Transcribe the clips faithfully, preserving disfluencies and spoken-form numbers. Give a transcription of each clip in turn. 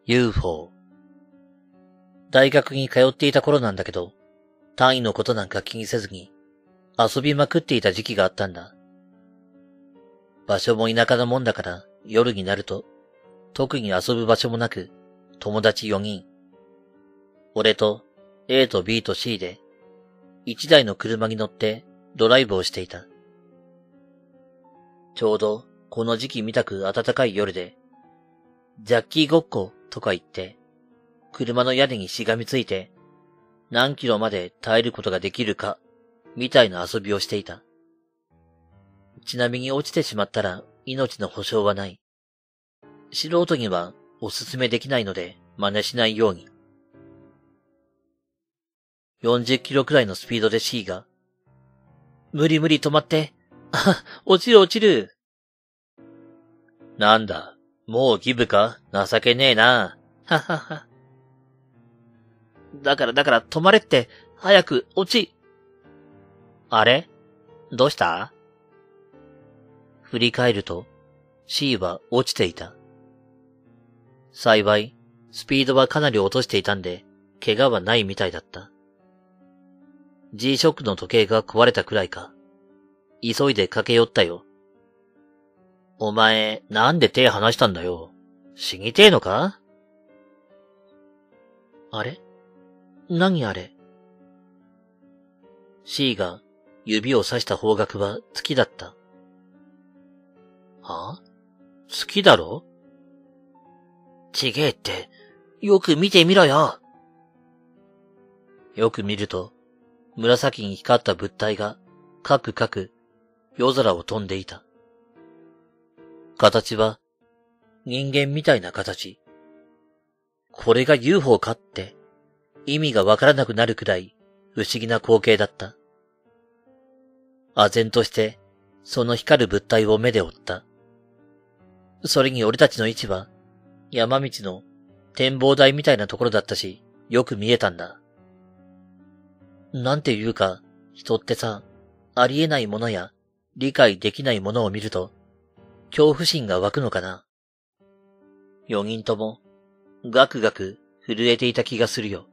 ユーフォー。大学に通っていた頃なんだけど、単位のことなんか気にせずに、遊びまくっていた時期があったんだ。場所も田舎なもんだから夜になると、特に遊ぶ場所もなく、友達よにん。俺と A と B と C で、一台の車に乗ってドライブをしていた。ちょうどこの時期見たく暖かい夜で、ジャッキーごっことか言って、車の屋根にしがみついて、何キロまで耐えることができるか、みたいな遊びをしていた。ちなみに落ちてしまったら命の保証はない。素人にはおすすめできないので真似しないように。よんじゅっキロくらいのスピードで C が、無理無理止まって、あ、落ちる落ちる。なんだ、もうギブか？情けねえな。ははは。だからだから止まれって、早く落ち。あれ？どうした？振り返ると C は落ちていた。幸い、スピードはかなり落としていたんで、怪我はないみたいだった。G ショックの時計が壊れたくらいか。急いで駆け寄ったよ。お前、なんで手離したんだよ。死にてえのか？あれ？何あれ？ C が指を指した方角は月だった。はぁ？月だろ？ちげえって、よく見てみろよ。よく見ると、紫に光った物体が、かくかく、夜空を飛んでいた。形は、人間みたいな形。これが ユーフォー かって、意味がわからなくなるくらい、不思議な光景だった。唖然として、その光る物体を目で追った。それに俺たちの位置は、山道の展望台みたいなところだったし、よく見えたんだ。なんていうか、人ってさ、ありえないものや理解できないものを見ると、恐怖心が湧くのかな。四人とも、ガクガク震えていた気がするよ。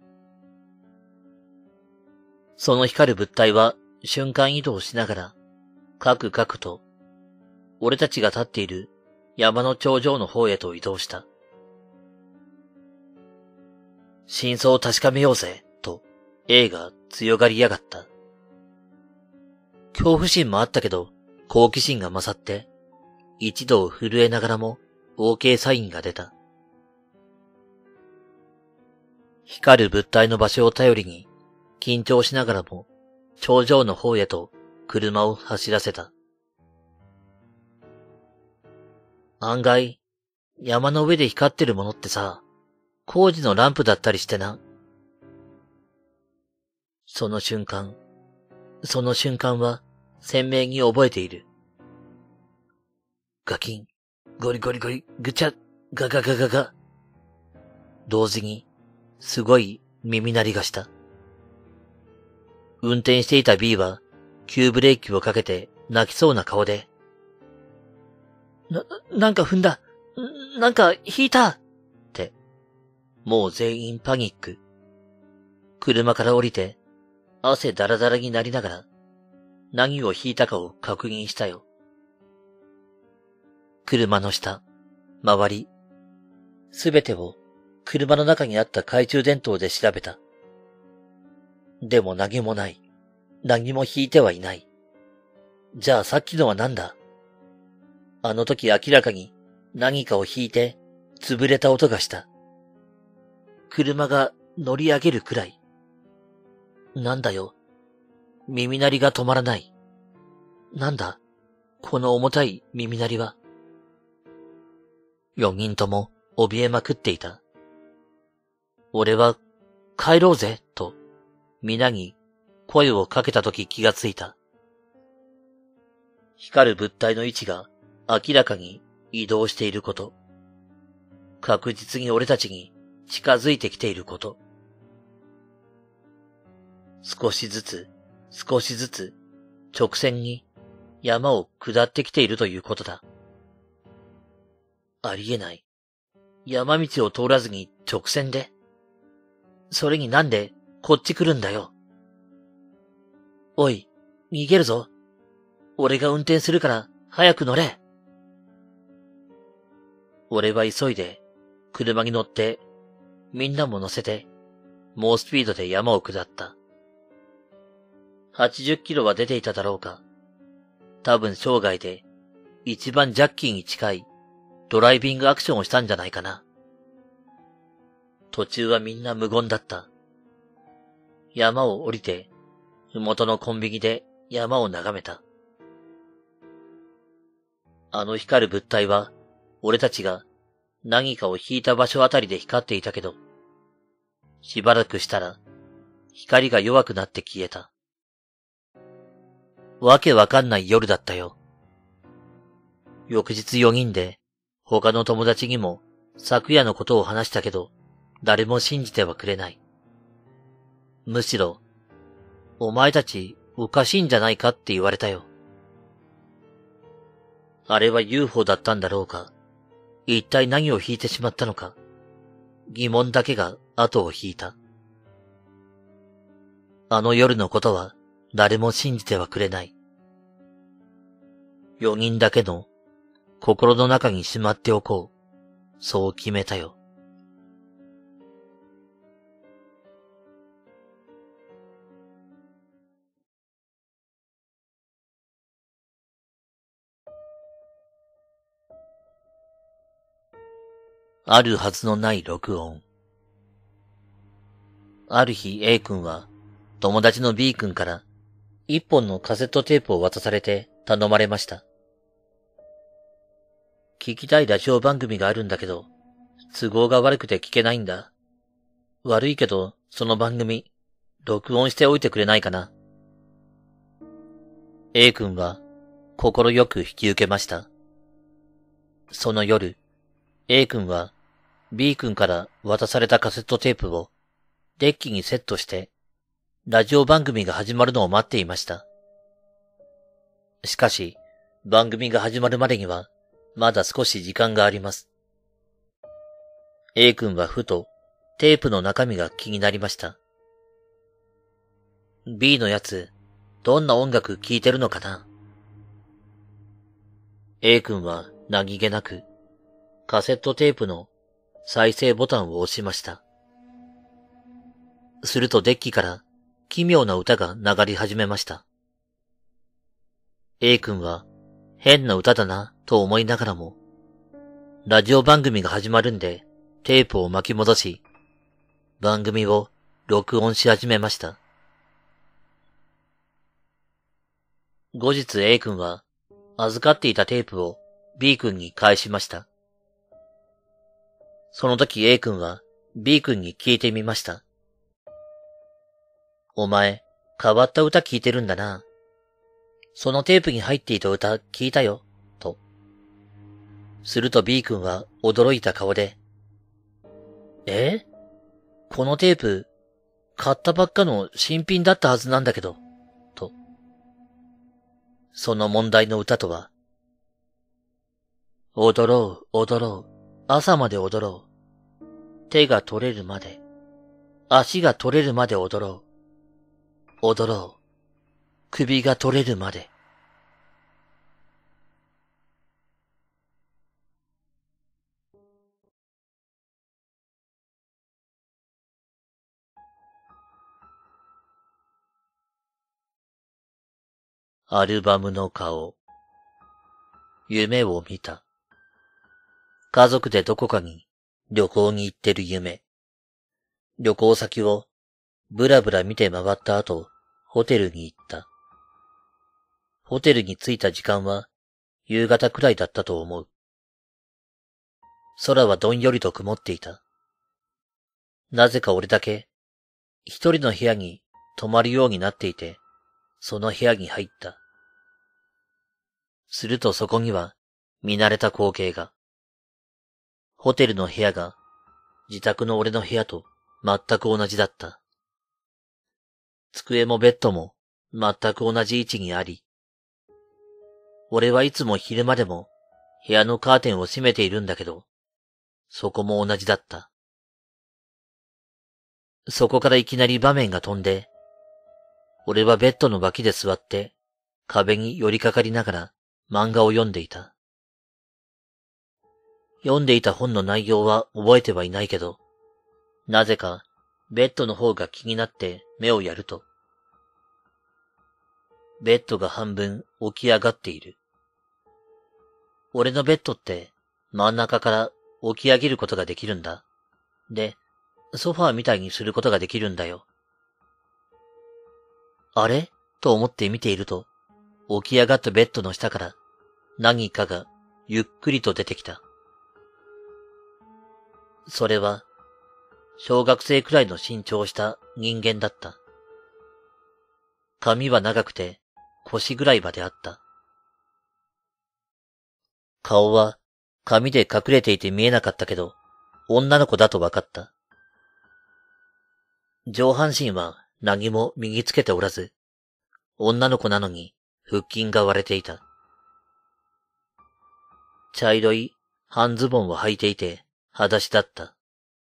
その光る物体は瞬間移動しながら、カクカクと、俺たちが立っている山の頂上の方へと移動した。真相を確かめようぜ、と A が強がりやがった。恐怖心もあったけど、好奇心が勝って、一度震えながらも OK サインが出た。光る物体の場所を頼りに、緊張しながらも、頂上の方へと車を走らせた。案外、山の上で光ってるものってさ、工事のランプだったりしてな。その瞬間、その瞬間は鮮明に覚えている。ガキン、ゴリゴリゴリ、ぐちゃ、ガガガガガ。同時に、すごい耳鳴りがした。運転していた B は、急ブレーキをかけて泣きそうな顔で、な、なんか踏んだ。なんか引いたって。もう全員パニック。車から降りて、汗だらだらになりながら、何を引いたかを確認したよ。車の下、周り、すべてを車の中にあった懐中電灯で調べた。でも何もない。何も引いてはいない。じゃあさっきのは何だ？あの時明らかに何かを引いて潰れた音がした。車が乗り上げるくらい。なんだよ。耳鳴りが止まらない。なんだこの重たい耳鳴りは。四人とも怯えまくっていた。俺は帰ろうぜと皆に声をかけたとき気がついた。光る物体の位置が明らかに移動していること。確実に俺たちに近づいてきていること。少しずつ、少しずつ、直線に山を下ってきているということだ。ありえない。 山道を通らずに直線で。それになんでこっち来るんだよ。おい、逃げるぞ。俺が運転するから早く乗れ。俺は急いで車に乗ってみんなも乗せて猛スピードで山を下った。はちじゅっキロは出ていただろうか。多分生涯で一番ジャッキーに近いドライビングアクションをしたんじゃないかな。途中はみんな無言だった。山を降りて、ふもとのコンビニで山を眺めた。あの光る物体は、俺たちが何かを引いた場所あたりで光っていたけど、しばらくしたら、光が弱くなって消えた。わけわかんない夜だったよ。翌日よにんで、他の友達にも昨夜のことを話したけど、誰も信じてはくれない。むしろ、お前たちおかしいんじゃないかって言われたよ。あれは ユーフォー だったんだろうか、一体何を引いてしまったのか、疑問だけが後を引いた。あの夜のことは誰も信じてはくれない。よにんだけの心の中にしまっておこう、そう決めたよ。あるはずのない録音。ある日 A 君は友達の B 君から一本のカセットテープを渡されて頼まれました。聞きたいラジオ番組があるんだけど、都合が悪くて聞けないんだ。悪いけど、その番組、録音しておいてくれないかな。A 君は心よく引き受けました。その夜、A 君は B 君から渡されたカセットテープをデッキにセットして、ラジオ番組が始まるのを待っていました。しかし、番組が始まるまでには、まだ少し時間があります。A 君はふと、テープの中身が気になりました。B のやつ、どんな音楽聴いてるのかな？ A 君は何気なく、カセットテープの再生ボタンを押しました。するとデッキから奇妙な歌が流れ始めました。A 君は変な歌だなと思いながらも、ラジオ番組が始まるんでテープを巻き戻し、番組を録音し始めました。後日 A 君は預かっていたテープを B 君に返しました。その時 A 君は B 君に聞いてみました。お前、変わった歌聞いてるんだな。そのテープに入っていた歌聞いたよ、と。すると B 君は驚いた顔で、え？このテープ、買ったばっかの新品だったはずなんだけど、と。その問題の歌とは、踊ろう、踊ろう、朝まで踊ろう。手が取れるまで、足が取れるまで踊ろう。踊ろう。首が取れるまで。アルバムの顔。夢を見た。家族でどこかに旅行に行ってる夢。旅行先をブラブラ見て回った後、ホテルに行った。ホテルに着いた時間は夕方くらいだったと思う。空はどんよりと曇っていた。なぜか俺だけ一人の部屋に泊まるようになっていて、その部屋に入った。するとそこには見慣れた光景が。ホテルの部屋が自宅の俺の部屋と全く同じだった。机もベッドも全く同じ位置にあり、俺はいつも昼間でも部屋のカーテンを閉めているんだけど、 そこも同じだった。そこからいきなり場面が飛んで、俺はベッドの脇で座って壁に寄りかかりながら漫画を読んでいた。読んでいた本の内容は覚えてはいないけど、なぜかベッドの方が気になって目をやると、ベッドが半分起き上がっている。俺のベッドって真ん中から起き上げることができるんだ。で、ソファーみたいにすることができるんだよ。あれと思って見ていると、起き上がったベッドの下から何かがゆっくりと出てきた。それは、小学生くらいの身長をした人間だった。髪は長くて腰ぐらいまであった。顔は髪で隠れていて見えなかったけど、女の子だとわかった。上半身は何も身につけておらず、女の子なのに腹筋が割れていた。茶色い半ズボンを履いていて裸足だった。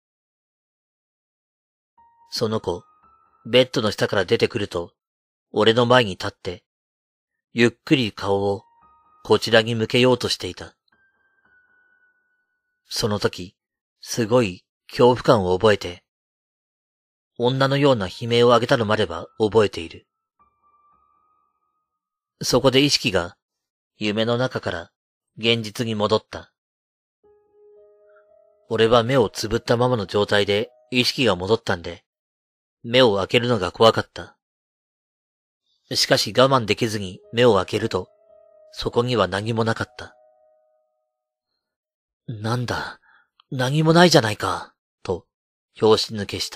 その子、ベッドの下から出てくると、俺の前に立って、ゆっくり顔をこちらに向けようとしていた。その時、すごい恐怖感を覚えて、女のような悲鳴を上げたのまでは覚えている。そこで意識が夢の中から現実に戻った。俺は目をつぶったままの状態で意識が戻ったんで、目を開けるのが怖かった。しかし我慢できずに目を開けると、そこには何もなかった。なんだ、何もないじゃないか、と、拍子抜けした。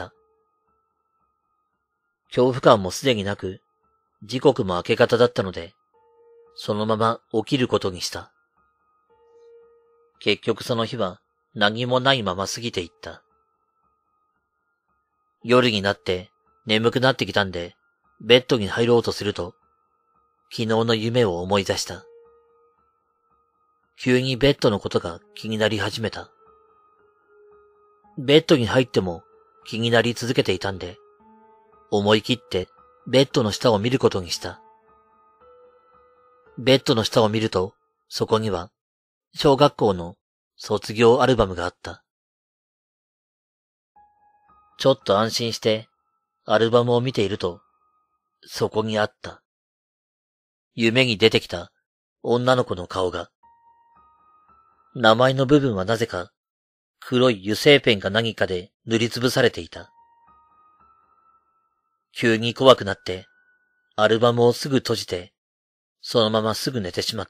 恐怖感もすでになく、時刻も明け方だったので、そのまま起きることにした。結局その日は何もないまま過ぎていった。夜になって眠くなってきたんで、ベッドに入ろうとすると、昨日の夢を思い出した。急にベッドのことが気になり始めた。ベッドに入っても気になり続けていたんで、思い切ってベッドの下を見ることにした。ベッドの下を見ると、そこには小学校の卒業アルバムがあった。ちょっと安心してアルバムを見ていると、そこにあった。夢に出てきた女の子の顔が。名前の部分はなぜか黒い油性ペンか何かで塗りつぶされていた。急に怖くなってアルバムをすぐ閉じてそのまますぐ寝てしまった。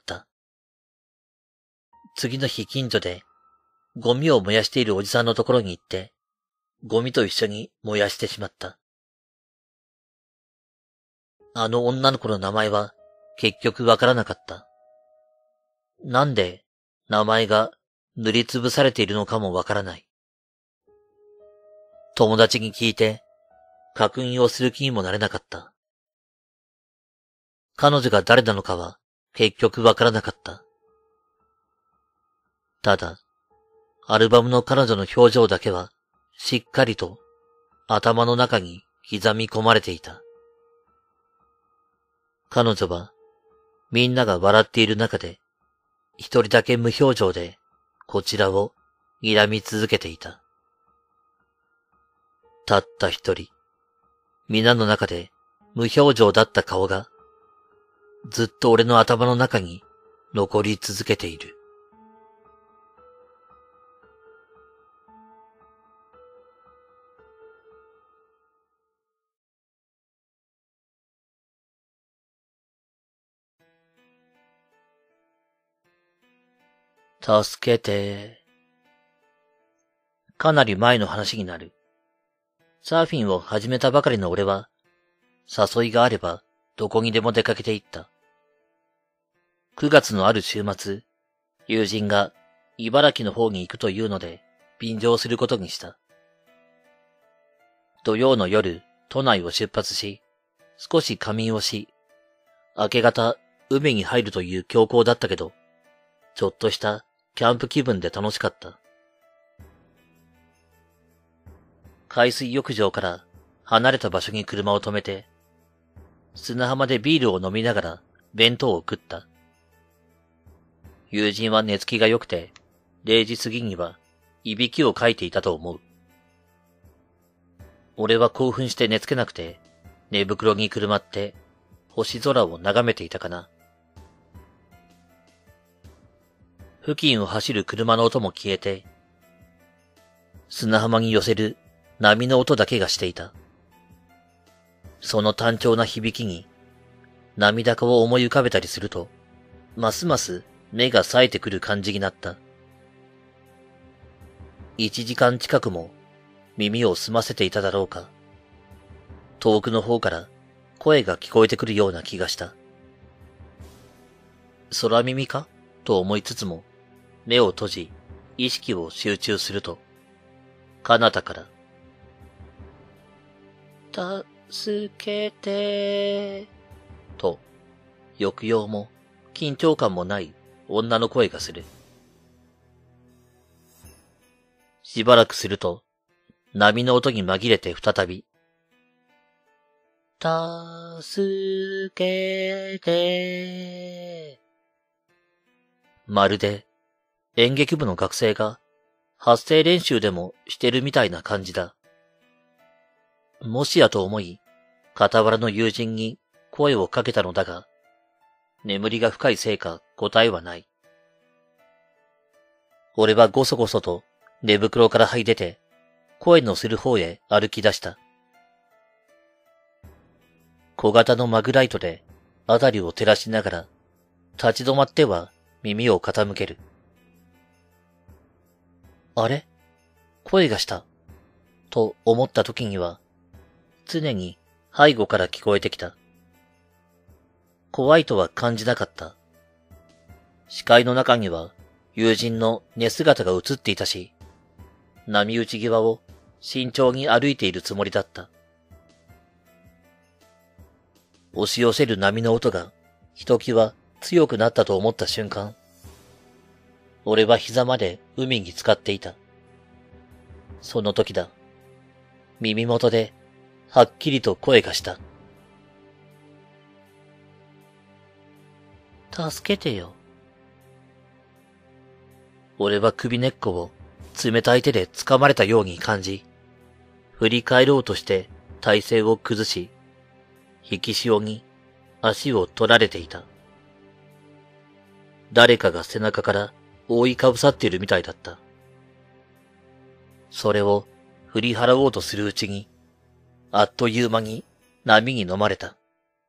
次の日近所でゴミを燃やしているおじさんのところに行ってゴミと一緒に燃やしてしまった。あの女の子の名前は結局わからなかった。なんで名前が塗りつぶされているのかもわからない。友達に聞いて確認をする気にもなれなかった。彼女が誰なのかは結局わからなかった。ただ、アルバムの彼女の表情だけはしっかりと頭の中に刻み込まれていた。彼女はみんなが笑っている中で一人だけ無表情でこちらを睨み続けていた。たった一人、皆の中で無表情だった顔がずっと俺の頭の中に残り続けている。助けて。かなり前の話になる。サーフィンを始めたばかりの俺は、誘いがあればどこにでも出かけて行った。くがつのある週末、友人が茨城の方に行くというので便乗することにした。土曜の夜、都内を出発し、少し仮眠をし、明け方海に入るという強行だったけど、ちょっとしたキャンプ気分で楽しかった。 海水浴場から離れた場所に車を止めて、砂浜でビールを飲みながら弁当を食った。友人は寝つきが良くて、れいじ過ぎにはいびきをかいていたと思う。俺は興奮して寝つけなくて、寝袋にくるまって星空を眺めていたかな。付近を走る車の音も消えて、砂浜に寄せる波の音だけがしていた。その単調な響きに涙かを思い浮かべたりすると、ますます目が冴えてくる感じになった。一時間近くも耳を澄ませていただろうか。遠くの方から声が聞こえてくるような気がした。空耳かと思いつつも、目を閉じ、意識を集中すると、彼方から、助けて、と、抑揚も緊張感もない女の声がする。しばらくすると、波の音に紛れて再び、助けて、まるで演劇部の学生が発声練習でもしてるみたいな感じだ。もしやと思い、傍らの友人に声をかけたのだが、眠りが深いせいか答えはない。俺はごそごそと寝袋から這い出て、声のする方へ歩き出した。小型のマグライトで辺りを照らしながら、立ち止まっては耳を傾ける。あれ？声がした。と思った時には、常に背後から聞こえてきた。怖いとは感じなかった。視界の中には友人の寝姿が映っていたし、波打ち際を慎重に歩いているつもりだった。押し寄せる波の音がひときわ強くなったと思った瞬間、俺は膝まで海に浸かっていた。その時だ。耳元ではっきりと声がした。助けてよ。俺は首根っこを冷たい手で掴まれたように感じ、振り返ろうとして体勢を崩し、引き潮に足を取られていた。誰かが背中から覆いかぶさっているみたいだった。それを振り払おうとするうちに、あっという間に波に飲まれた。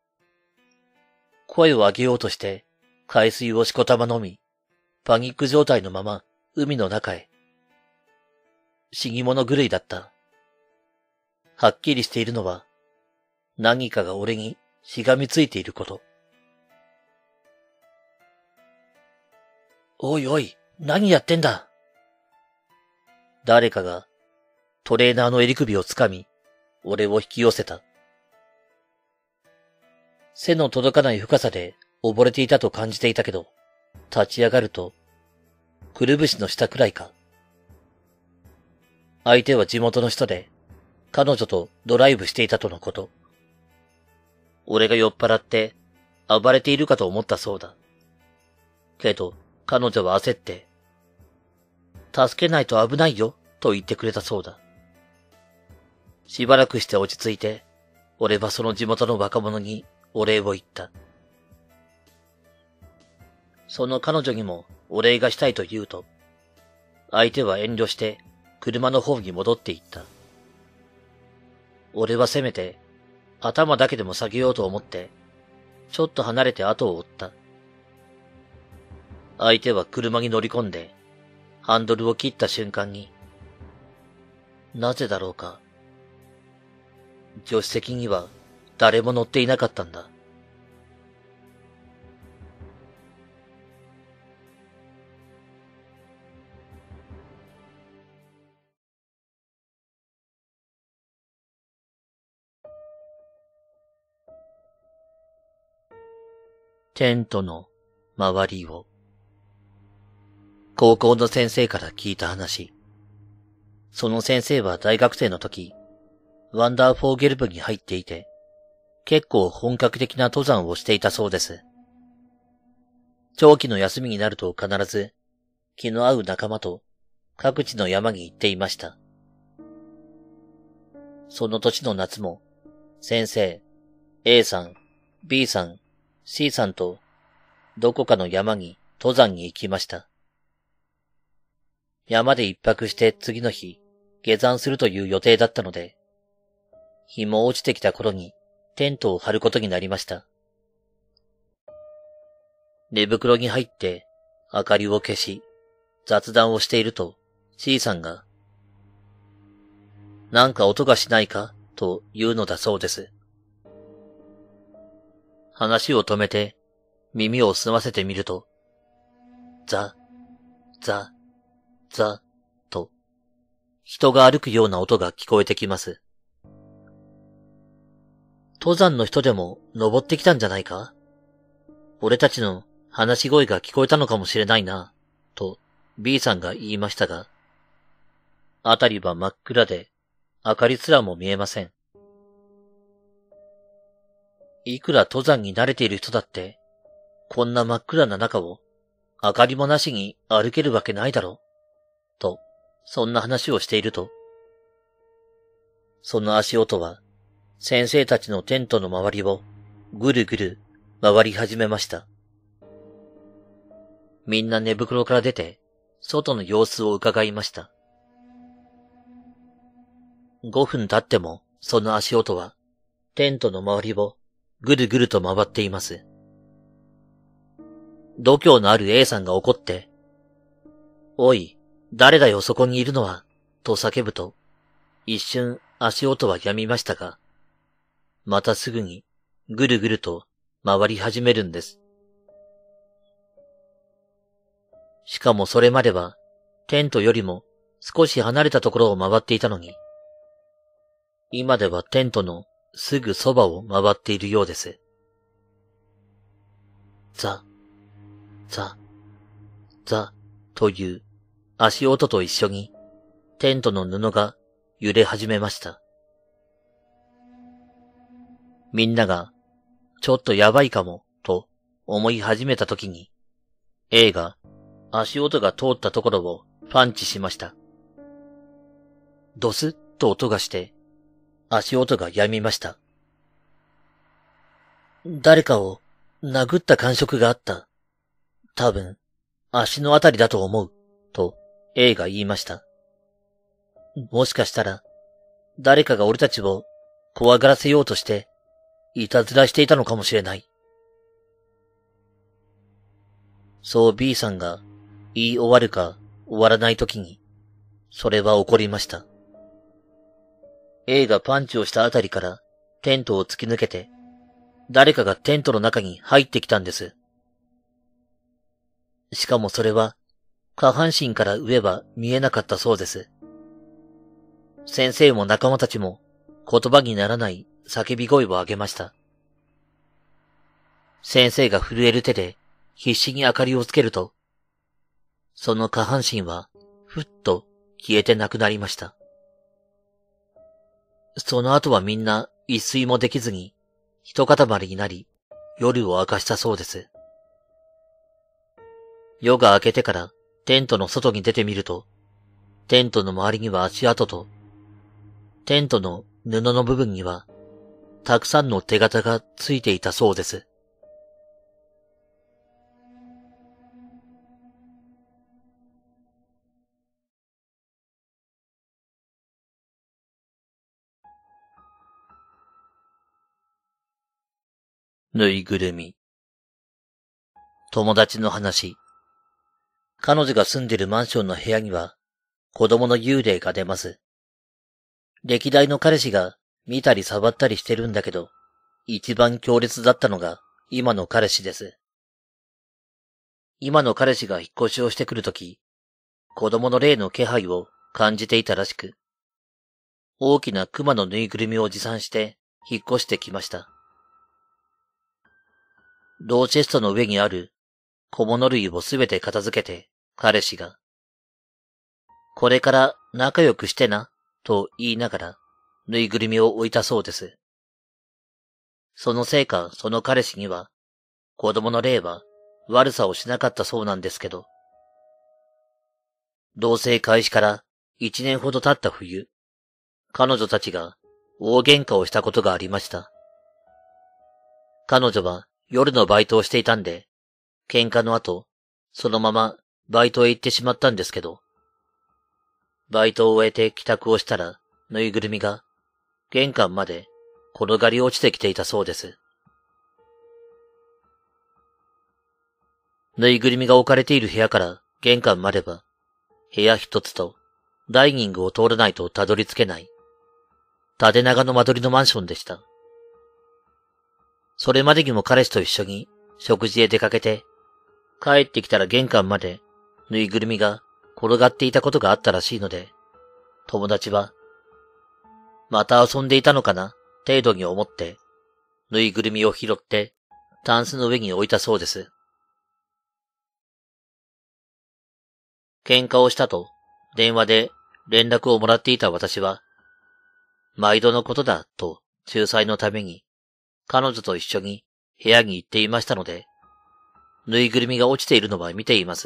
声を上げようとして海水をしこたま飲み、パニック状態のまま海の中へ。死に物狂いだった。はっきりしているのは、何かが俺にしがみついていること。おいおい、何やってんだ。誰かがトレーナーの襟首をつかみ、俺を引き寄せた。背の届かない深さで溺れていたと感じていたけど、立ち上がると、くるぶしの下くらいか。相手は地元の人で、彼女とドライブしていたとのこと。俺が酔っ払って暴れているかと思ったそうだ。けど、彼女は焦って、助けないと危ないよ、と言ってくれたそうだ。しばらくして落ち着いて、俺はその地元の若者にお礼を言った。その彼女にもお礼がしたいと言うと、相手は遠慮して車の方に戻っていった。俺はせめて頭だけでも下げようと思って、ちょっと離れて後を追った。相手は車に乗り込んで、ハンドルを切った瞬間に、なぜだろうか。助手席には誰も乗っていなかったんだ。テントの周りを。高校の先生から聞いた話。 その先生は大学生の時、ワンダーフォーゲル部に入っていて、結構本格的な登山をしていたそうです。長期の休みになると必ず、気の合う仲間と各地の山に行っていました。その年の夏も、先生、A さん、B さん、C さんと、どこかの山に登山に行きました。山で一泊して次の日、下山するという予定だったので、日も落ちてきた頃にテントを張ることになりました。寝袋に入って明かりを消し、雑談をしていると C さんが、なんか音がしないかと言うのだそうです。話を止めて耳を澄ませてみると、ザ、ザ、ザ、と人が歩くような音が聞こえてきます。登山の人でも登ってきたんじゃないか？俺たちの話し声が聞こえたのかもしれないな、と B さんが言いましたが、あたりは真っ暗で明かりすらも見えません。いくら登山に慣れている人だって、こんな真っ暗な中を明かりもなしに歩けるわけないだろ、と、そんな話をしていると、その足音は先生たちのテントの周りをぐるぐる回り始めました。みんな寝袋から出て外の様子を伺いました。ごふん経ってもその足音はテントの周りをぐるぐると回っています。度胸のある A さんが怒って、おい、誰だよそこにいるのは、と叫ぶと、一瞬足音は止みましたが、またすぐにぐるぐると回り始めるんです。しかもそれまではテントよりも少し離れたところを回っていたのに、今ではテントのすぐそばを回っているようです。ザ、ザ、ザという足音と一緒にテントの布が揺れ始めました。みんながちょっとやばいかもと思い始めた時に A が足音が通ったところをパンチしました。ドスッと音がして足音が止みました。誰かを殴った感触があった。多分足のあたりだと思うと A が言いました。もしかしたら誰かが俺たちを怖がらせようとしていたずらしていたのかもしれない。そう B さんが言い終わるか終わらないときに、それは起こりました。A がパンチをしたあたりからテントを突き抜けて、誰かがテントの中に入ってきたんです。しかもそれは下半身から上は見えなかったそうです。先生も仲間たちも言葉にならない叫び声を上げました。先生が震える手で必死に明かりをつけると、その下半身はふっと消えてなくなりました。その後はみんな一睡もできずに一塊になり夜を明かしたそうです。夜が明けてからテントの外に出てみると、テントの周りには足跡と、テントの布の部分にはたくさんの手形がついていたそうです。ぬいぐるみ。友達の話。彼女が住んでるマンションの部屋には子供の幽霊が出ます。歴代の彼氏が見たり触ったりしてるんだけど、一番強烈だったのが今の彼氏です。今の彼氏が引っ越しをしてくるとき、子供の霊の気配を感じていたらしく、大きな熊のぬいぐるみを持参して引っ越してきました。ローチェストの上にある小物類をすべて片付けて彼氏が、 これから仲良くしてな、と言いながら、ぬいぐるみを置いたそうです。そのせいか、その彼氏には、子供の霊は悪さをしなかったそうなんですけど、同棲開始から一年ほど経った冬、彼女たちが大喧嘩をしたことがありました。彼女は夜のバイトをしていたんで、喧嘩の後、そのままバイトへ行ってしまったんですけど、バイトを終えて帰宅をしたら、ぬいぐるみが玄関まで転がり落ちてきていたそうです。ぬいぐるみが置かれている部屋から玄関までは、部屋一つとダイニングを通らないとたどり着けない、縦長の間取りのマンションでした。それまでにも彼氏と一緒に食事へ出かけて、帰ってきたら玄関までぬいぐるみが転がっていたことがあったらしいので、友達は、また遊んでいたのかな程度に思って、ぬいぐるみを拾ってタンスの上に置いたそうです。喧嘩をしたと電話で連絡をもらっていた私は、毎度のことだと仲裁のために彼女と一緒に部屋に行っていましたので、ぬいぐるみが落ちているのは見ています。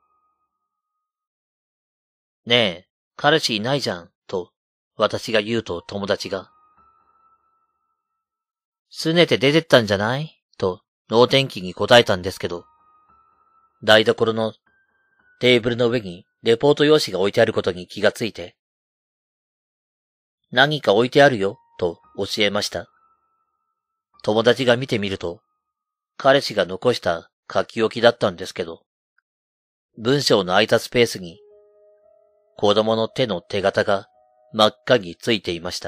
ねえ、彼氏いないじゃん、と私が言うと友達が、拗ねて出てったんじゃないと能天気に答えたんですけど、台所のテーブルの上にレポート用紙が置いてあることに気がついて、何か置いてあるよ、と教えました。友達が見てみると、彼氏が残した書き置きだったんですけど、文章の空いたスペースに、子供の手の手形が真っ赤についていました。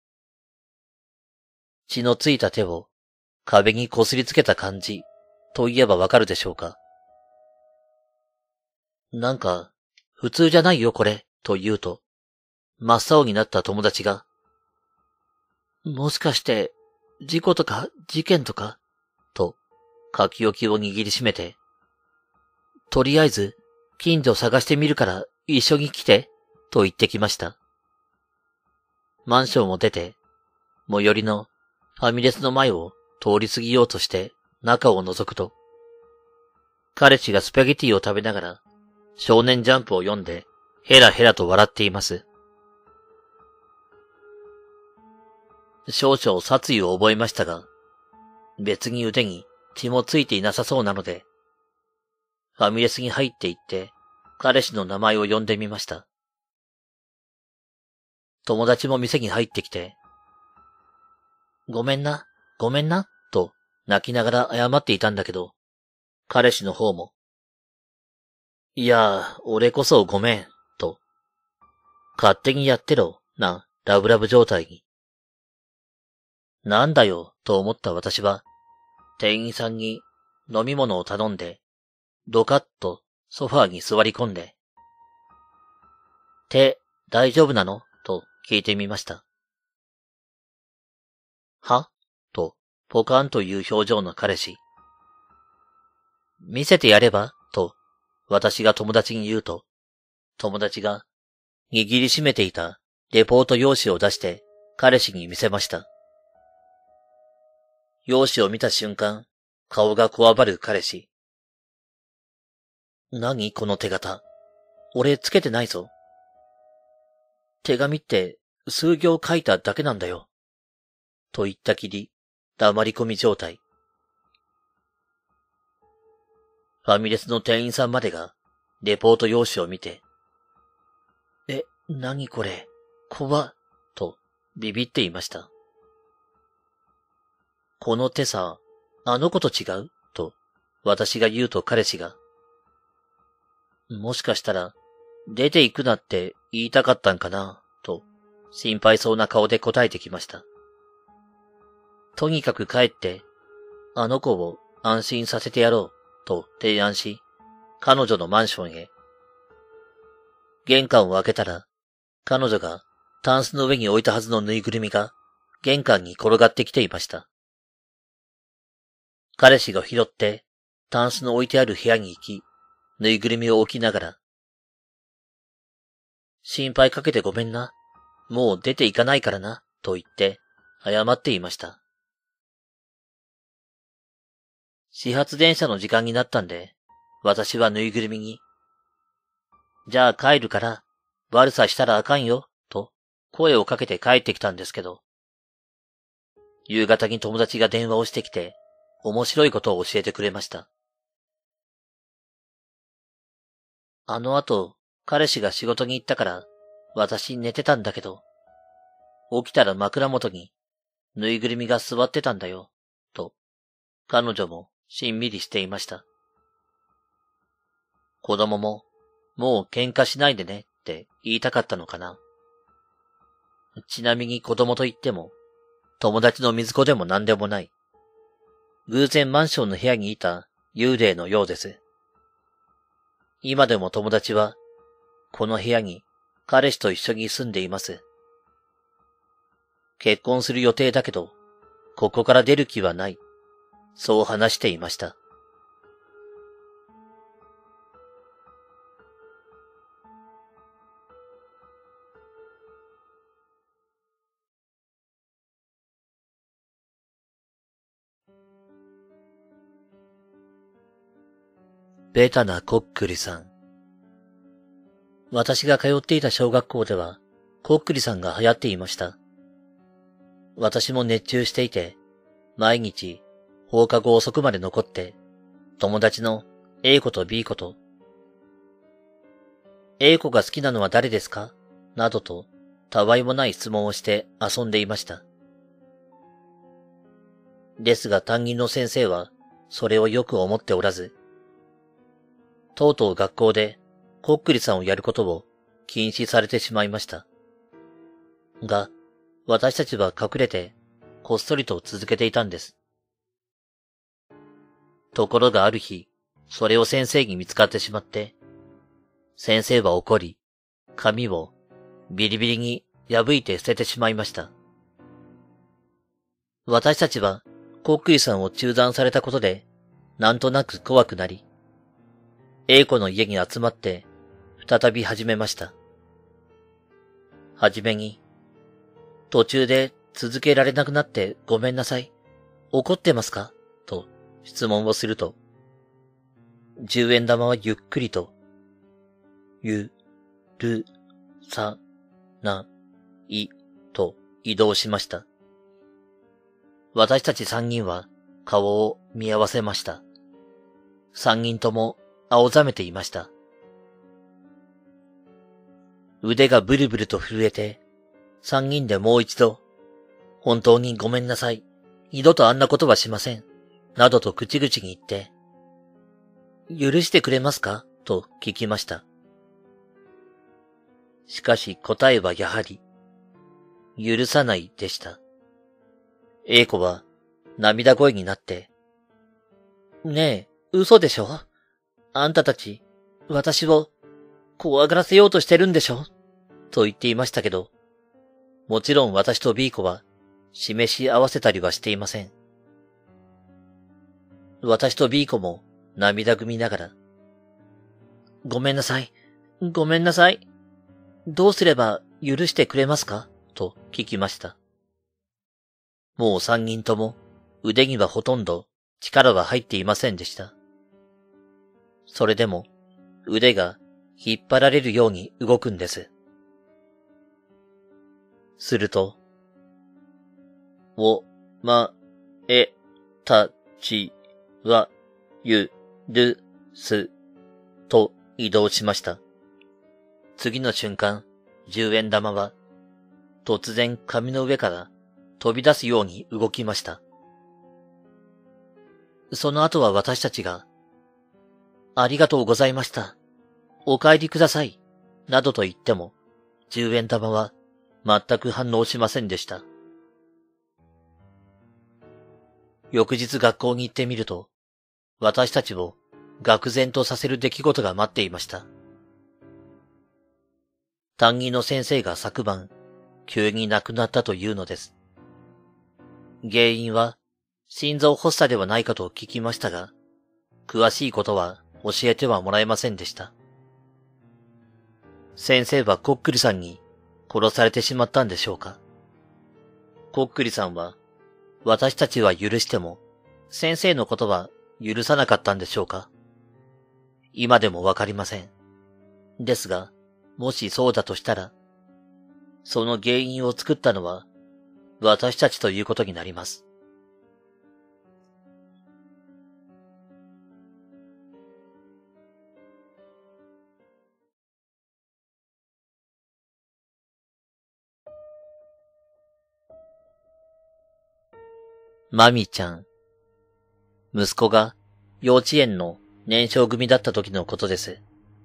血のついた手を壁にこすりつけた感じと言えばわかるでしょうか。なんか、普通じゃないよこれ、と言うと、真っ青になった友達が、もしかして、事故とか事件とかと、書き置きを握りしめて、とりあえず、近所探してみるから一緒に来て、と言ってきました。マンションを出て、最寄りのファミレスの前を通り過ぎようとして中を覗くと、彼氏がスパゲティを食べながら少年ジャンプを読んでヘラヘラと笑っています。少々殺意を覚えましたが、別に腕に血もついていなさそうなので、ファミレスに入って行って彼氏の名前を呼んでみました。友達も店に入ってきて、ごめんな、ごめんな、と泣きながら謝っていたんだけど、彼氏の方も、いや、俺こそごめん、と、勝手にやってろ、な、ラブラブ状態に。なんだよ、と思った私は、店員さんに飲み物を頼んで、ドカッとソファーに座り込んで、手、大丈夫なのと聞いてみました。はと、ポカンという表情の彼氏。見せてやればと、私が友達に言うと、友達が握りしめていたレポート用紙を出して彼氏に見せました。用紙を見た瞬間、顔がこわばる彼氏。何この手形。俺つけてないぞ。手紙って数行書いただけなんだよ。と言ったきり、黙り込み状態。ファミレスの店員さんまでが、レポート用紙を見て、え、なにこれ、怖っ、とビビっていました。この手さ、あの子と違うと、私が言うと彼氏が、もしかしたら、出て行くなって言いたかったんかな、と、心配そうな顔で答えてきました。とにかく帰って、あの子を安心させてやろう、と提案し、彼女のマンションへ。玄関を開けたら、彼女がタンスの上に置いたはずのぬいぐるみが、玄関に転がってきていました。彼氏が拾って、タンスの置いてある部屋に行き、ぬいぐるみを置きながら、 心配かけてごめんな。もう出て行かないからな、と言って、謝っていました。始発電車の時間になったんで、私はぬいぐるみに、じゃあ帰るから、悪さしたらあかんよ、と声をかけて帰ってきたんですけど、夕方に友達が電話をしてきて、面白いことを教えてくれました。あの後、彼氏が仕事に行ったから、私寝てたんだけど、起きたら枕元に、ぬいぐるみが座ってたんだよ、と、彼女もしんみりしていました。子供も、もう喧嘩しないでねって言いたかったのかな。ちなみに子供と言っても、友達の水子でも何でもない。偶然マンションの部屋にいた幽霊のようです。今でも友達は、この部屋に彼氏と一緒に住んでいます。結婚する予定だけど、ここから出る気はない。そう話していました。ベタなこっくりさん。私が通っていた小学校では、こっくりさんが流行っていました。私も熱中していて、毎日放課後遅くまで残って、友達の A 子と B 子と、A 子が好きなのは誰ですかなどと、たわいもない質問をして遊んでいました。ですが担任の先生は、それをよく思っておらず、とうとう学校でこっくりさんをやることを禁止されてしまいました。が、私たちは隠れてこっそりと続けていたんです。ところがある日、それを先生に見つかってしまって、先生は怒り、紙をビリビリに破いて捨ててしまいました。私たちはこっくりさんを中断されたことで、なんとなく怖くなり、A子の家に集まって、再び始めました。はじめに、途中で続けられなくなってごめんなさい。怒ってますかと質問をすると、十円玉はゆっくりと、ゆ、る、さ、な、い、と移動しました。私たち三人は顔を見合わせました。三人とも青ざめていました。腕がブルブルと震えて、三人でもう一度、本当にごめんなさい。二度とあんなことはしません。などと口々に言って、許してくれますかと聞きました。しかし答えはやはり、許さないでした。A子は涙声になって、ねえ、嘘でしょ？あんたたち、私を怖がらせようとしてるんでしょ？と言っていましたけど、もちろん私と B 子は示し合わせたりはしていません。私と B 子も涙ぐみながら、ごめんなさい、ごめんなさい。どうすれば許してくれますかと聞きました。もう三人とも腕にはほとんど力は入っていませんでした。それでも腕が引っ張られるように動くんです。すると、お、ま、え、た、ち、は、ゆ、る、す、と移動しました。次の瞬間、十円玉は、突然紙の上から飛び出すように動きました。その後は私たちが、ありがとうございました。お帰りください。などと言っても、十円玉は全く反応しませんでした。翌日学校に行ってみると、私たちを愕然とさせる出来事が待っていました。担任の先生が昨晩、急に亡くなったというのです。原因は、心臓発作ではないかと聞きましたが、詳しいことは教えてはもらえませんでした。 先生はコックリさんに殺されてしまったんでしょうか。コックリさんは、私たちは許しても、先生のことは許さなかったんでしょうか。今でもわかりません。ですが、もしそうだとしたら、その原因を作ったのは、私たちということになります。マミちゃん。息子が幼稚園の年少組だった時のことです。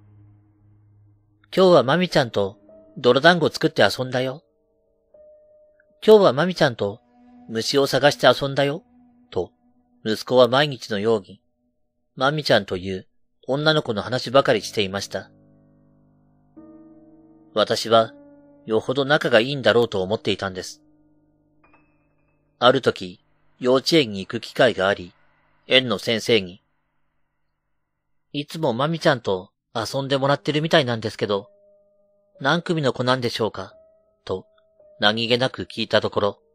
今日はマミちゃんと泥団子作って遊んだよ。今日はマミちゃんと虫を探して遊んだよ。と、息子は毎日のように、マミちゃんという女の子の話ばかりしていました。私は、よほど仲がいいんだろうと思っていたんです。ある時、幼稚園に行く機会があり、園の先生に、いつもマミちゃんと遊んでもらってるみたいなんですけど、何組の子なんでしょうかと、何気なく聞いたところ、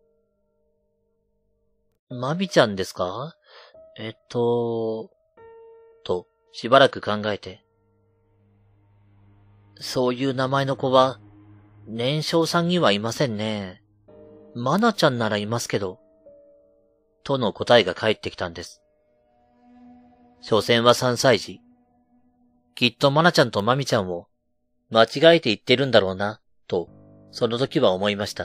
マミちゃんですかえっと、と、しばらく考えて、そういう名前の子は、年少さんにはいませんね。マナちゃんならいますけど、との答えが返ってきたんです。所詮はさんさい児。きっとマナちゃんとマミちゃんを間違えて言ってるんだろうな、と、その時は思いました。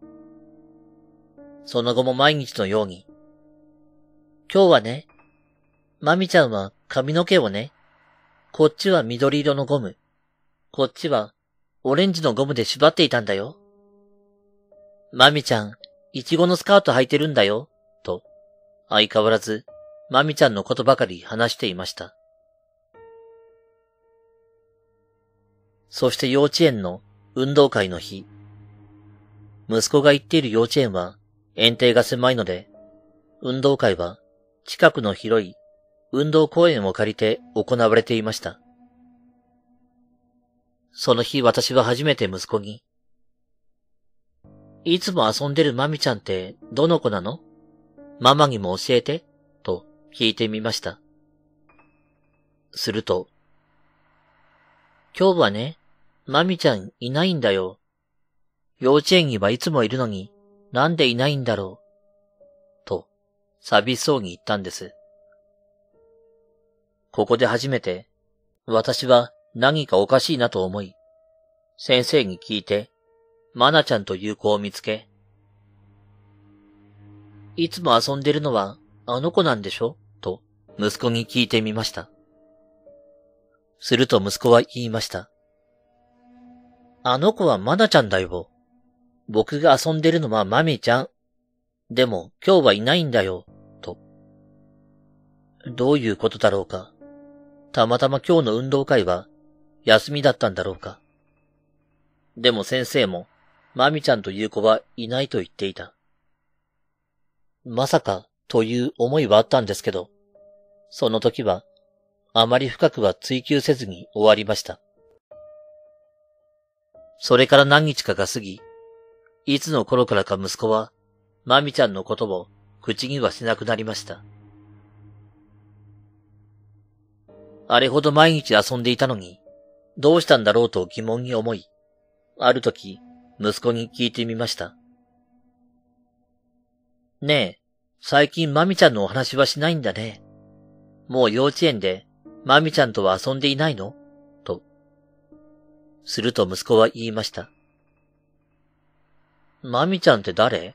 その後も毎日のように、今日はね、マミちゃんは髪の毛をね、こっちは緑色のゴム、こっちはオレンジのゴムで縛っていたんだよ。マミちゃん、イチゴのスカート履いてるんだよ、と、相変わらず、マミちゃんのことばかり話していました。そして幼稚園の運動会の日、息子が行っている幼稚園は園庭が狭いので、運動会は近くの広い運動公園を借りて行われていました。その日私は初めて息子に、いつも遊んでるマミちゃんってどの子なの？ママにも教えて、と聞いてみました。すると、今日はね、マミちゃんいないんだよ。幼稚園にはいつもいるのに、なんでいないんだろう。と、寂しそうに言ったんです。ここで初めて、私は何かおかしいなと思い、先生に聞いて、マナちゃんという子を見つけ、いつも遊んでるのはあの子なんでしょと息子に聞いてみました。すると息子は言いました。あの子はマナちゃんだよ。僕が遊んでるのはマミちゃん。でも今日はいないんだよ。と。どういうことだろうか。たまたま今日の運動会は休みだったんだろうか。でも先生もマミちゃんという子はいないと言っていた。まさかという思いはあったんですけど、その時はあまり深くは追求せずに終わりました。それから何日かが過ぎ、いつの頃からか息子はマミちゃんのことを口にはしなくなりました。あれほど毎日遊んでいたのに、どうしたんだろうと疑問に思い、ある時、息子に聞いてみました。ねえ、最近マミちゃんのお話はしないんだね。もう幼稚園でマミちゃんとは遊んでいないの？と。すると息子は言いました。マミちゃんって誰？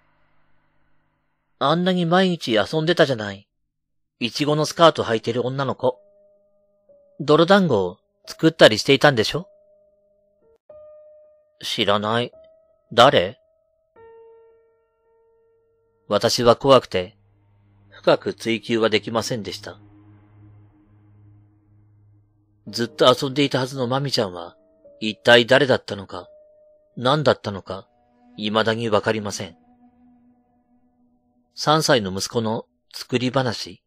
あんなに毎日遊んでたじゃない。いちごのスカート履いてる女の子。泥団子を作ったりしていたんでしょ？知らない。誰？私は怖くて、深く追求はできませんでした。ずっと遊んでいたはずのマミちゃんは、一体誰だったのか、何だったのか、未だにわかりません。三歳の息子の作り話？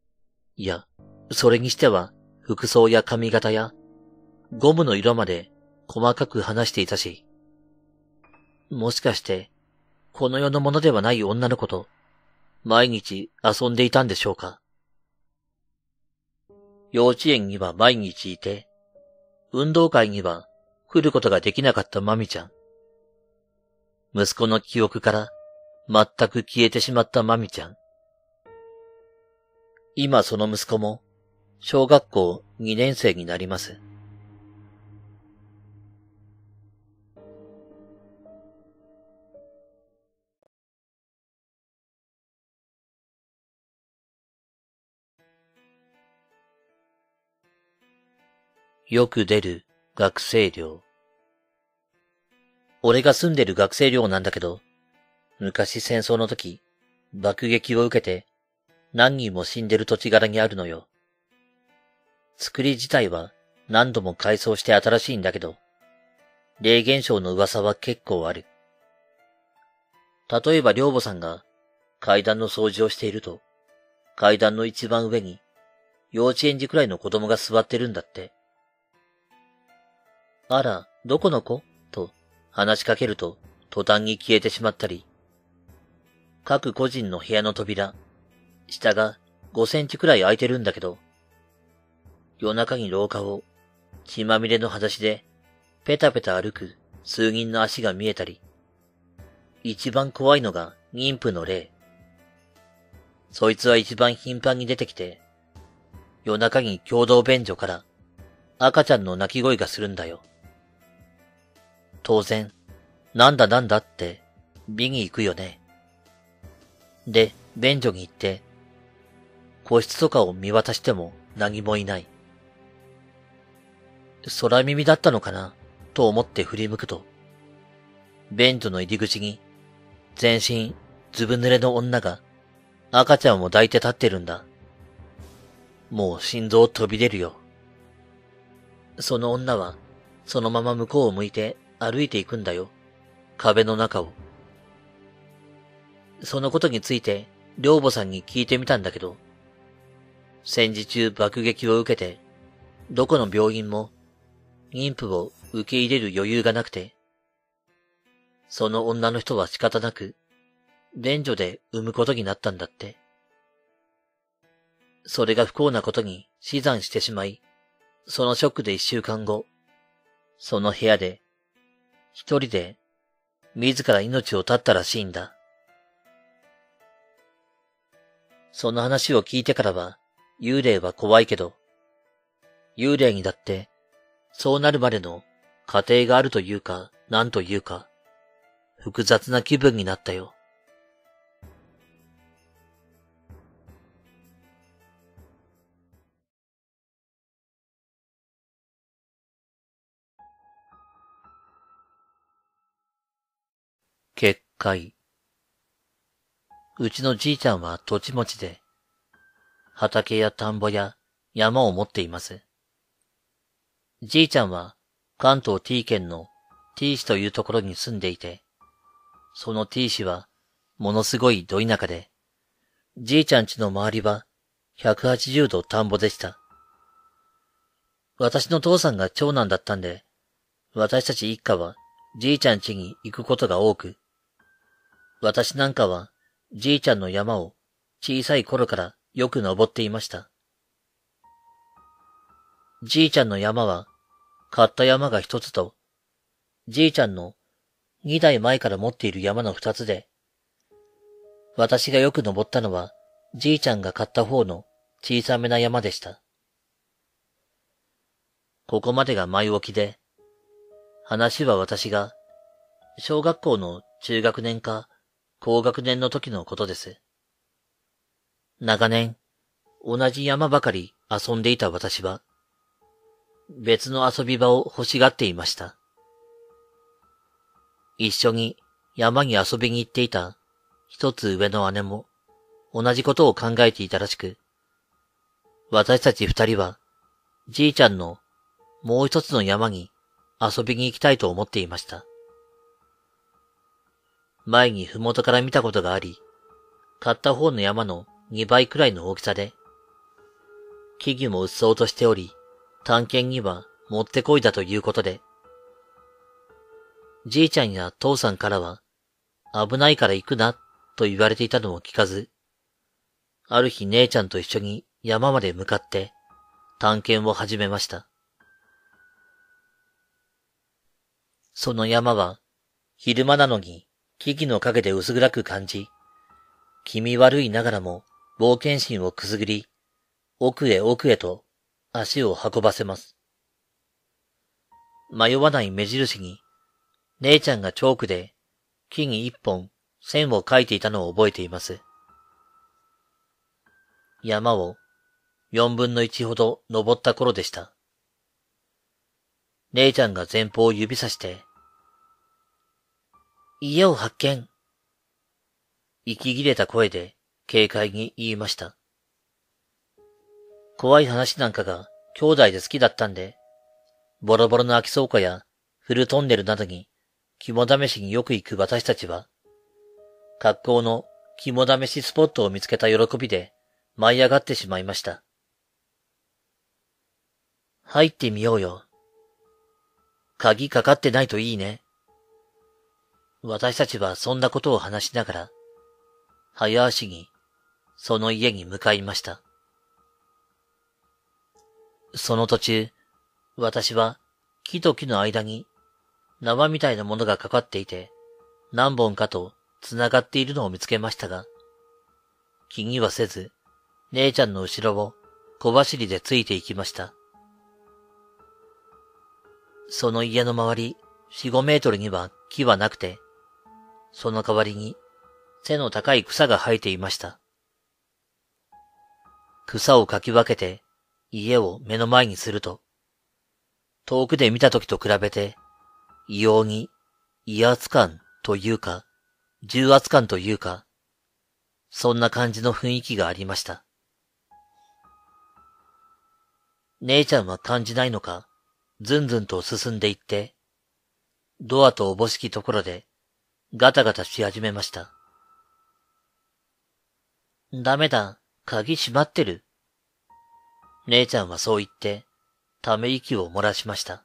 いや、それにしては、服装や髪型や、ゴムの色まで細かく話していたし、もしかして、この世のものではない女の子と、毎日遊んでいたんでしょうか。幼稚園には毎日いて、運動会には来ることができなかったマミちゃん。息子の記憶から全く消えてしまったマミちゃん。今その息子も小学校にねん生になります。よく出る学生寮。俺が住んでる学生寮なんだけど、昔戦争の時、爆撃を受けて何人も死んでる土地柄にあるのよ。作り自体は何度も改装して新しいんだけど、霊現象の噂は結構ある。例えば寮母さんが階段の掃除をしていると、階段の一番上に幼稚園児くらいの子供が座ってるんだって。あら、どこの子と話しかけると途端に消えてしまったり、各個人の部屋の扉、下がごセンチくらい開いてるんだけど、夜中に廊下を血まみれの裸足でペタペタ歩く数人の足が見えたり、一番怖いのが妊婦の霊。そいつは一番頻繁に出てきて、夜中に共同便所から赤ちゃんの泣き声がするんだよ。当然、なんだなんだって見に行くよね。で、便所に行って、個室とかを見渡しても何もいない。空耳だったのかなと思って振り向くと、便所の入り口に全身ずぶ濡れの女が赤ちゃんを抱いて立ってるんだ。もう心臓飛び出るよ。その女はそのまま向こうを向いて歩いていくんだよ。壁の中を。そのことについて寮母さんに聞いてみたんだけど、戦時中爆撃を受けて、どこの病院も妊婦を受け入れる余裕がなくて、その女の人は仕方なく、便所で産むことになったんだって。それが不幸なことに死産してしまい、そのショックで一週間後、その部屋で、一人で、自ら命を絶ったらしいんだ。その話を聞いてからは、幽霊は怖いけど、幽霊にだって、そうなるまでの過程があるというか、なんというか、複雑な気分になったよ。結界。うちのじいちゃんは土地持ちで、畑や田んぼや山を持っています。じいちゃんは関東 T 県の T 市というところに住んでいて、その T 市はものすごいど田舎で、じいちゃん家の周りはひゃくはちじゅうど田んぼでした。私の父さんが長男だったんで、私たち一家はじいちゃん家に行くことが多く、私なんかはじいちゃんの山を小さい頃からよく登っていました。じいちゃんの山は買った山が一つと、じいちゃんの二代前から持っている山の二つで、私がよく登ったのはじいちゃんが買った方の小さめな山でした。ここまでが前置きで、話は私が小学校の中学年か高学年の時のことです。長年、同じ山ばかり遊んでいた私は、別の遊び場を欲しがっていました。一緒に山に遊びに行っていた一つ上の姉も同じことを考えていたらしく、私たち二人はじいちゃんのもう一つの山に遊びに行きたいと思っていました。前にふもとから見たことがあり、買った方の山のにばいくらいの大きさで、木々もうっそうとしており、探検にはもってこいだということで、 じいちゃんや父さんからは、危ないから行くな、と言われていたのを聞かず、ある日姉ちゃんと一緒に山まで向かって探検を始めました。その山は、昼間なのに木々の陰で薄暗く感じ、気味悪いながらも冒険心をくすぐり、奥へ奥へと足を運ばせます。迷わない目印に、姉ちゃんがチョークで木に一本線を描いていたのを覚えています。山を四分の一ほど登った頃でした。姉ちゃんが前方を指さして、家を発見。息切れた声で軽快に言いました。怖い話なんかが兄弟で好きだったんで、ボロボロの空き倉庫やフルトンネルなどに肝試しによく行く私たちは、格好の肝試しスポットを見つけた喜びで舞い上がってしまいました。入ってみようよ。鍵かかってないといいね。私たちはそんなことを話しながら、早足にその家に向かいました。その途中、私は木と木の間に縄みたいなものがかかっていて、何本かと繋がっているのを見つけましたが、気にはせず、姉ちゃんの後ろを小走りでついて行きました。その家の周りよん、ごメートルには木はなくて、その代わりに背の高い草が生えていました。草をかき分けて家を目の前にすると、遠くで見た時と比べて異様に威圧感というか重圧感というか、そんな感じの雰囲気がありました。姉ちゃんは感じないのか、ずんずんと進んでいって、ドアとおぼしきところでガタガタし始めました。ダメだ、鍵閉まってる。姉ちゃんはそう言って、ため息を漏らしました。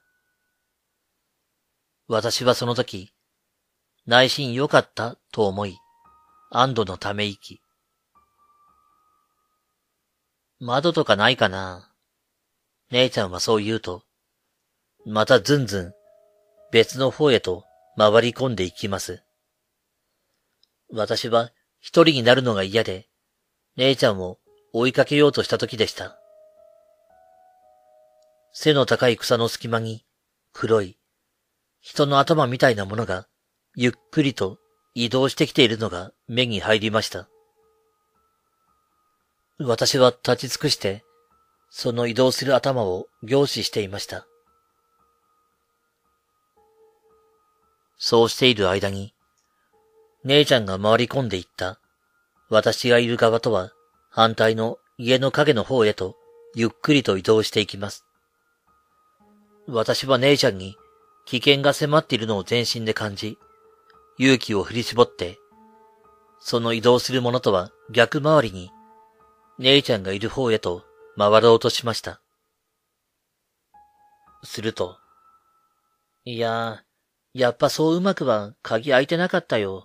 私はその時、内心良かったと思い、安堵のため息。窓とかないかな。姉ちゃんはそう言うと、またずんずん別の方へと回り込んでいきます。私は一人になるのが嫌で、姉ちゃんを追いかけようとした時でした。背の高い草の隙間に黒い人の頭みたいなものがゆっくりと移動してきているのが目に入りました。私は立ち尽くして、その移動する頭を凝視していました。そうしている間に、姉ちゃんが回り込んでいった私がいる側とは反対の家の影の方へとゆっくりと移動していきます。私は姉ちゃんに危険が迫っているのを全身で感じ、勇気を振り絞って、その移動するものとは逆回りに、姉ちゃんがいる方へと回ろうとしました。すると、いやー、やっぱそううまくは鍵開いてなかったよ。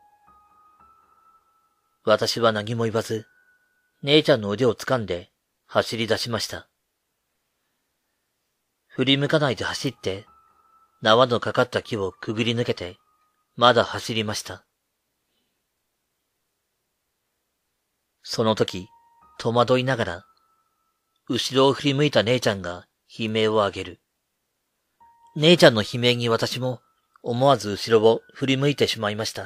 私は何も言わず、姉ちゃんの腕を掴んで走り出しました。振り向かないで走って、縄のかかった木をくぐり抜けて、まだ走りました。その時、戸惑いながら、後ろを振り向いた姉ちゃんが悲鳴を上げる。姉ちゃんの悲鳴に私も思わず後ろを振り向いてしまいました。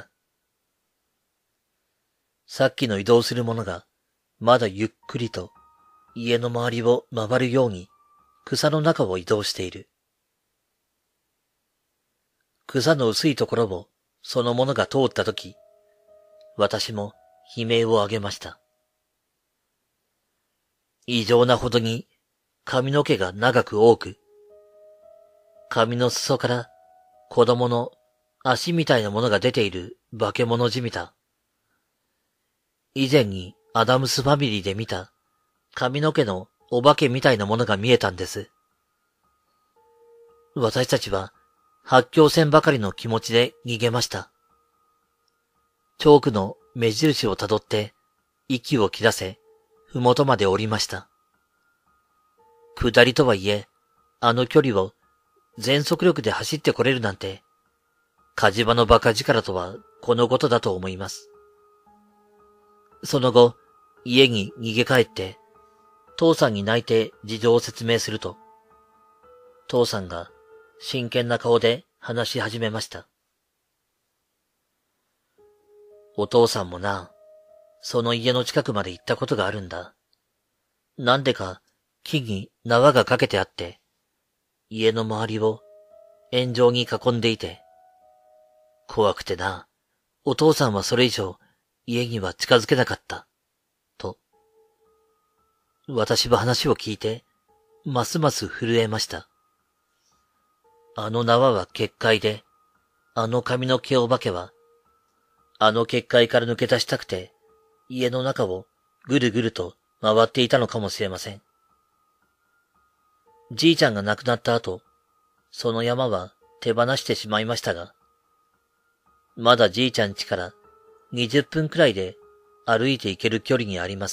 さっきの移動するものが、まだゆっくりと家の周りを回るように草の中を移動している。草の薄いところをそのものが通ったとき、私も悲鳴を上げました。異常なほどに髪の毛が長く多く、髪の裾から子供の足みたいなものが出ている化け物じみた。以前にアダムスファミリーで見た髪の毛のお化けみたいなものが見えたんです。私たちは発狂せんばかりの気持ちで逃げました。チョークの目印をたどって息を切らせ、ふもとまで降りました。下りとはいえ、あの距離を全速力で走ってこれるなんて、火事場の馬鹿力とはこのことだと思います。その後、家に逃げ帰って、父さんに泣いて事情を説明すると、父さんが真剣な顔で話し始めました。お父さんもな、その家の近くまで行ったことがあるんだ。なんでか木に縄がかけてあって、家の周りを円状に囲んでいて、怖くてな、お父さんはそれ以上家には近づけなかった、と。私は話を聞いて、ますます震えました。あの縄は結界で、あの髪の毛お化けは、あの結界から抜け出したくて、家の中をぐるぐると回っていたのかもしれません。じいちゃんが亡くなった後、その山は手放してしまいましたが、まだじいちゃん家からにじゅっぷんくらいで歩いて行ける距離にあります。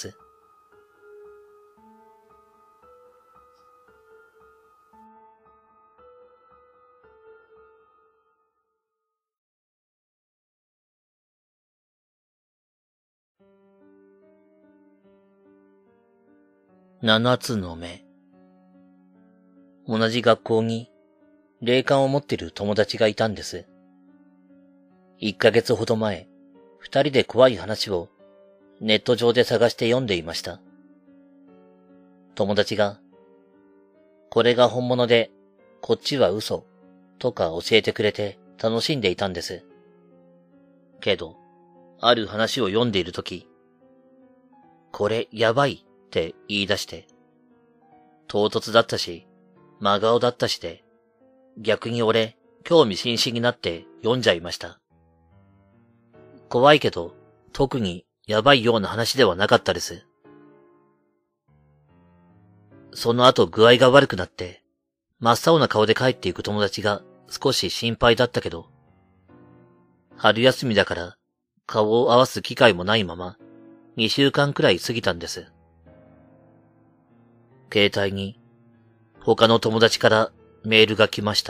七つの目。同じ学校に霊感を持っている友達がいたんです。一ヶ月ほど前、二人で怖い話をネット上で探して読んでいました。友達が、これが本物で、こっちは嘘、とか教えてくれて楽しんでいたんです。けど、ある話を読んでいるとき、これやばいって言い出して、唐突だったし、真顔だったしで、逆に俺、興味津々になって読んじゃいました。怖いけど、特にやばいような話ではなかったです。その後具合が悪くなって、真っ青な顔で帰っていく友達が少し心配だったけど、春休みだから顔を合わす機会もないまま、にしゅうかんくらい過ぎたんです。携帯に、他の友達からメールが来ました。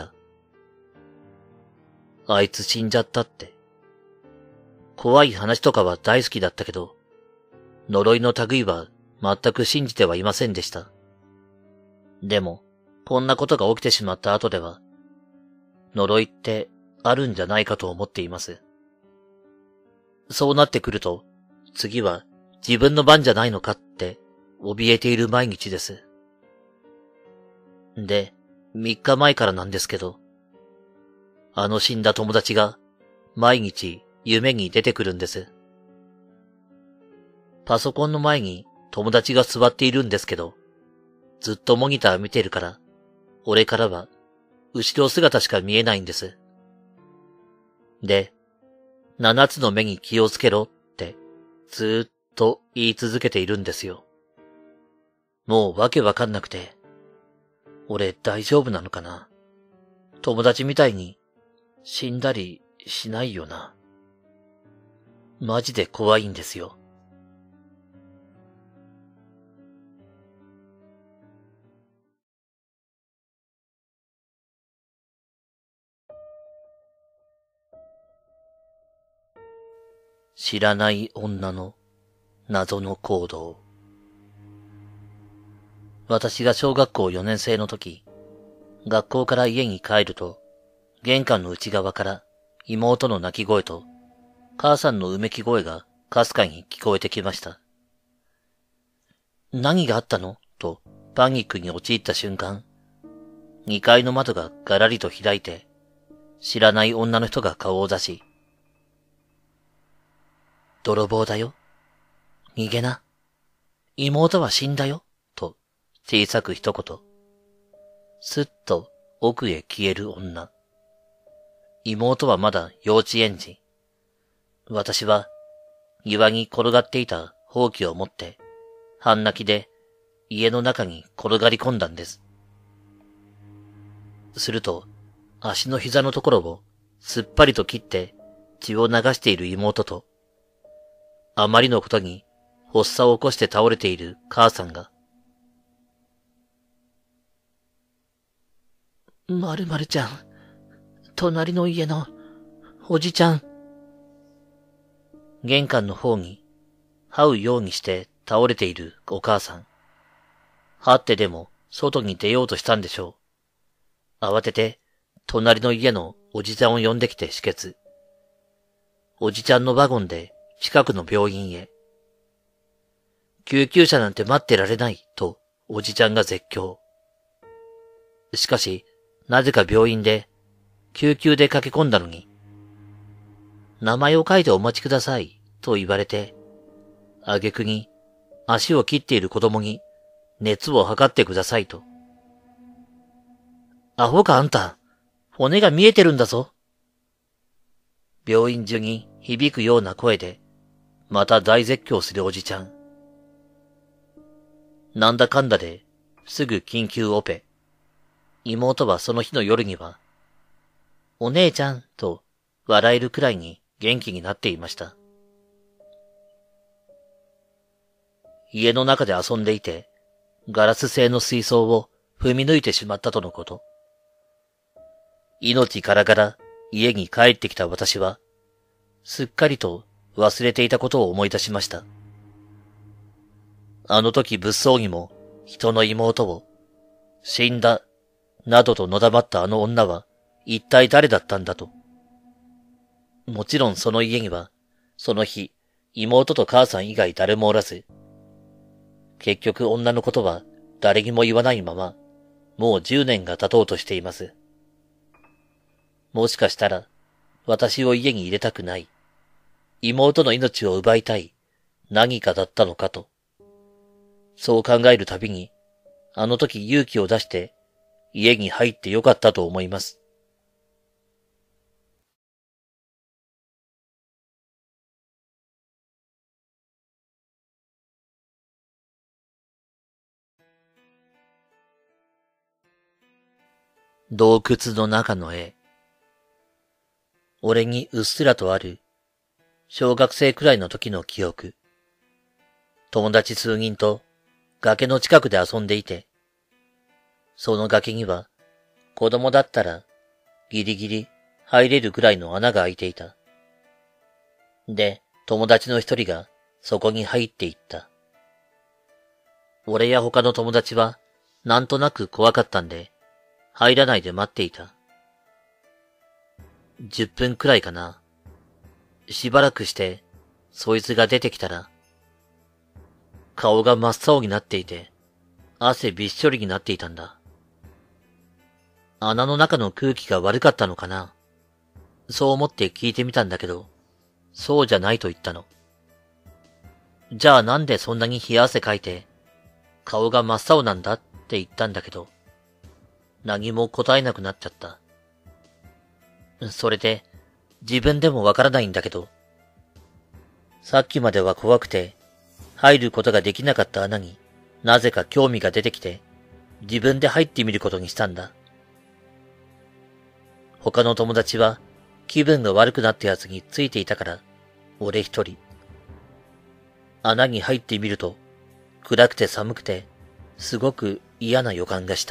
あいつ死んじゃったって。怖い話とかは大好きだったけど、呪いの類は全く信じてはいませんでした。でも、こんなことが起きてしまった後では、呪いってあるんじゃないかと思っています。そうなってくると、次は自分の番じゃないのかって怯えている毎日です。で、みっかまえからなんですけど、あの死んだ友達が毎日夢に出てくるんです。パソコンの前に友達が座っているんですけど、ずっとモニター見てるから、俺からは後ろ姿しか見えないんです。で、七つの目に気をつけろってずーっと言い続けているんですよ。もうわけわかんなくて、俺大丈夫なのかな？友達みたいに死んだりしないよな。マジで怖いんですよ。知らない女の謎の行動。私が小学校よねん生の時、学校から家に帰ると、玄関の内側から妹の泣き声と母さんのうめき声がかすかに聞こえてきました。何があったの？とパニックに陥った瞬間、にかいの窓がガラリと開いて、知らない女の人が顔を出し、泥棒だよ。逃げな。妹は死んだよ。と小さく一言。すっと奥へ消える女。妹はまだ幼稚園児。私は庭に転がっていたほうきを持って、半泣きで家の中に転がり込んだんです。すると、 足の膝のところをすっぱりと切って血を流している妹と、あまりのことに発作を起こして倒れている母さんが、まるまるちゃん、隣の家のおじちゃん。玄関の方に這うようにして倒れているお母さん。はってでも外に出ようとしたんでしょう。慌てて隣の家のおじちゃんを呼んできて止血。おじちゃんのワゴンで近くの病院へ。救急車なんて待ってられないとおじちゃんが絶叫。しかし、なぜか病院で救急で駆け込んだのに、名前を書いてお待ちくださいと言われて、挙句に足を切っている子供に熱を測ってくださいと。アホかあんた、骨が見えてるんだぞ。病院中に響くような声で、また大絶叫するおじちゃん。なんだかんだですぐ緊急オペ。妹はその日の夜には、お姉ちゃんと笑えるくらいに元気になっていました。家の中で遊んでいて、ガラス製の水槽を踏み抜いてしまったとのこと。命からがら家に帰ってきた私は、すっかりと忘れていたことを思い出しました。あの時物騒にも人の妹を、死んだ、などとのだまったあの女は一体誰だったんだと。もちろんその家には、その日、妹と母さん以外誰もおらず、結局女のことは誰にも言わないまま、もう十年が経とうとしています。もしかしたら、私を家に入れたくない、妹の命を奪いたい、何かだったのかと。そう考えるたびに、あの時勇気を出して、家に入ってよかったと思います。洞窟の中の絵。俺にうっすらとある、小学生くらいの時の記憶。友達数人と崖の近くで遊んでいて、その崖には子供だったらギリギリ入れるくらいの穴が開いていた。で、友達の一人がそこに入っていった。俺や他の友達はなんとなく怖かったんで、入らないで待っていた。十分くらいかな。しばらくして、そいつが出てきたら、顔が真っ青になっていて、汗びっしょりになっていたんだ。穴の中の空気が悪かったのかな。そう思って聞いてみたんだけど、そうじゃないと言ったの。じゃあなんでそんなに冷や汗かいて、顔が真っ青なんだって言ったんだけど、何も答えなくなっちゃった。それで、自分でもわからないんだけど、さっきまでは怖くて、入ることができなかった穴になぜか興味が出てきて、自分で入ってみることにしたんだ。他の友達は気分が悪くなったやつについていたから、俺一人。穴に入ってみると、暗くて寒くて、すごく嫌な予感がした。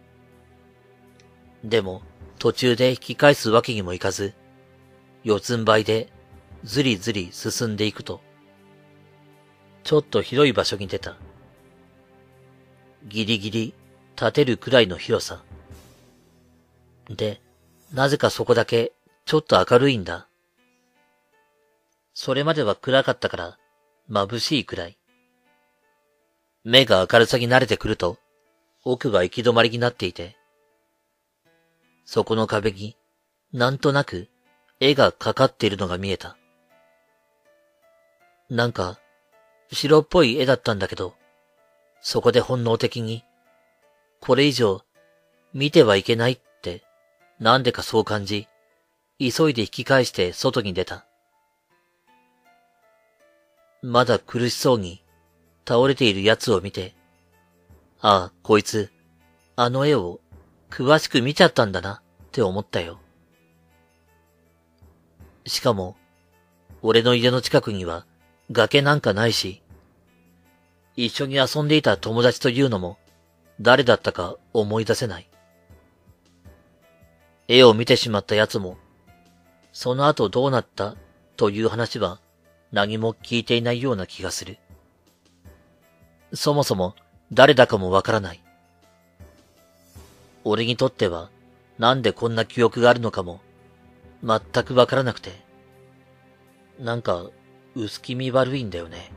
でも、途中で引き返すわけにもいかず、四つん這いでずりずり進んでいくと、ちょっと広い場所に出た。ギリギリ立てるくらいの広さ。で、なぜかそこだけちょっと明るいんだ。それまでは暗かったから眩しいくらい。目が明るさに慣れてくると、奥が行き止まりになっていて、そこの壁になんとなく絵がかかっているのが見えた。なんか白っぽい絵だったんだけど、そこで本能的にこれ以上見てはいけないってなんでかそう感じ、急いで引き返して外に出た。まだ苦しそうに倒れている奴を見て、ああ、こいつ、あの絵を詳しく見ちゃったんだな、 って思ったよ。しかも、俺の家の近くには崖なんかないし、一緒に遊んでいた友達というのも誰だったか思い出せない。絵を見てしまった奴も、その後どうなったという話は何も聞いていないような気がする。そもそも誰だかもわからない。俺にとってはなんでこんな記憶があるのかも全くわからなくて、なんか薄気味悪いんだよね。